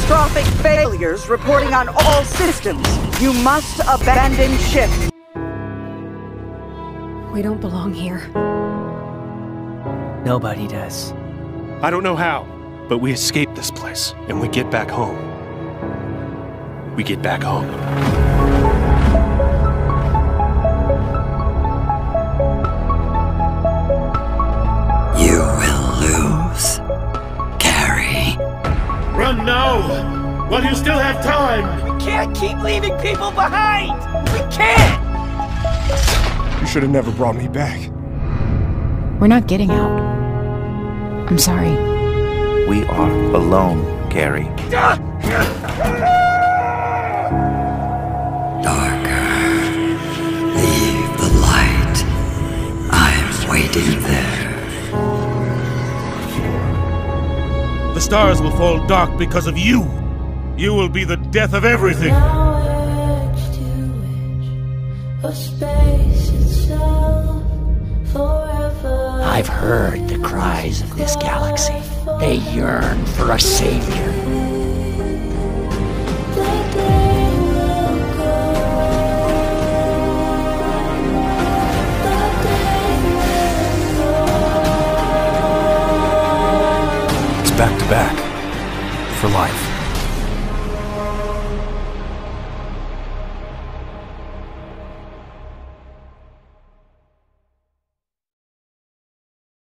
Catastrophic failures reporting on all systems. You must abandon ship. We don't belong here. Nobody does. I don't know how, but we escape this place, and we get back home. We get back home. You will lose, Carrie. Run now, while you still have time! We can't keep leaving people behind! We can't! You should have never brought me back. We're not getting out. I'm sorry. We are alone, Carrie. Darker. Leave the light. I'm waiting there. The stars will fall dark because of you! You will be the death of everything! I've heard the cries of this galaxy. They yearn for a savior. It's back to back. For life.